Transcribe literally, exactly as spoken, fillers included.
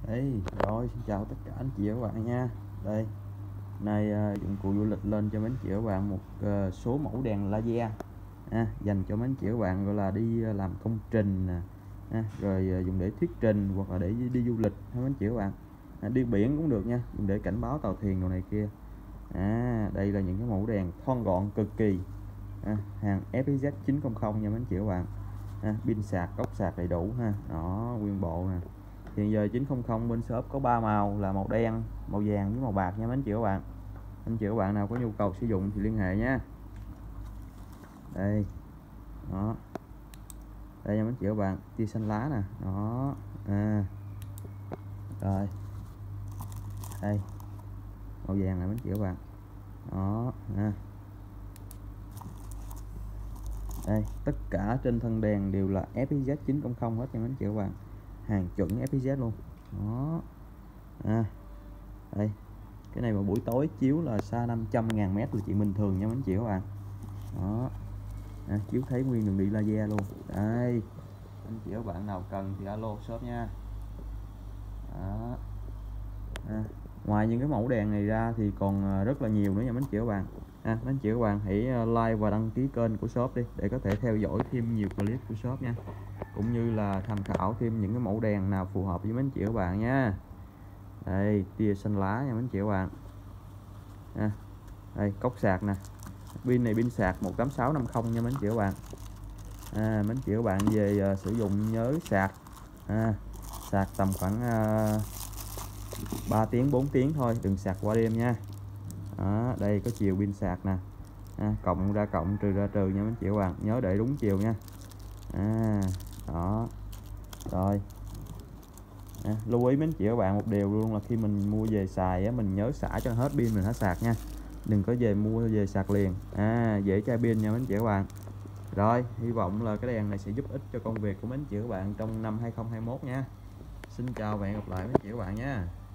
Đấy, rồi xin chào tất cả anh chị và các bạn nha. Đây, nay uh, dụng cụ du lịch lên cho mấy anh chị và các bạn một uh, số mẫu đèn laser à, dành cho mấy anh chị và các bạn gọi là đi uh, làm công trình nè, à, rồi uh, dùng để thuyết trình hoặc là để đi, đi du lịch mấy anh chị và các bạn, à, đi biển cũng được nha, dùng để cảnh báo tàu thuyền đồ này kia. À, đây là những cái mẫu đèn thon gọn cực kỳ, à, hàng ép ích dét chín trăm nha mấy anh chị và các bạn. À, pin sạc, cốc sạc đầy đủ ha, đó nguyên bộ nè. Hiện giờ chín trăm bên shop có ba màu là màu đen, màu vàng với màu bạc nha mấy anh chị và các bạn. Anh chị và các bạn nào có nhu cầu sử dụng thì liên hệ nhé. Đây, đó, đây nha mấy anh chị và các bạn, tia xanh lá nè, đó, à, rồi, đây, màu vàng này mấy anh chị và các bạn, đó, à. Đây, tất cả trên thân đèn đều là ép ích dét chín trăm hết nha mấy anh chị và các bạn, hàng chuẩn ép ích dét luôn, đó, à, đây. Cái này vào buổi tối chiếu là xa năm trăm ngàn mét là chuyện bình thường nha mấy anh chị các bạn. Đó, à, chiếu thấy nguyên đường đi laser luôn. Đây, anh chị các bạn nào cần thì alo shop nha. Đó. À, ngoài những cái mẫu đèn này ra thì còn rất là nhiều nữa nha mấy anh chị các bạn. À, mấy anh chị các bạn hãy like và đăng ký kênh của shop đi để có thể theo dõi thêm nhiều clip của shop nha, cũng như là tham khảo thêm những cái mẫu đèn nào phù hợp với mấy anh chị các bạn nha. Đây, tia xanh lá nha mấy anh chị các bạn. À, đây cốc sạc nè, pin này pin sạc một tám sáu năm không nha mấy anh chị các bạn. À, mấy anh chị các bạn về uh, sử dụng nhớ sạc, à, sạc tầm khoảng uh, ba tiếng bốn tiếng thôi, đừng sạc qua đêm nha. Đó, đây có chiều pin sạc nè, à, cộng ra cộng, trừ ra trừ nha mấy anh chị các bạn, nhớ để đúng chiều nha. À, đó, rồi. À, lưu ý mấy anh chị các bạn một điều luôn là khi mình mua về xài á, mình nhớ xả cho hết pin mình hãy sạc nha, đừng có về mua về sạc liền, à, dễ chai pin nha mấy anh chị các bạn. Rồi, hy vọng là cái đèn này sẽ giúp ích cho công việc của mấy anh chị các bạn trong năm hai không hai mốt nha. Xin chào và hẹn gặp lại mấy anh chị các bạn nha.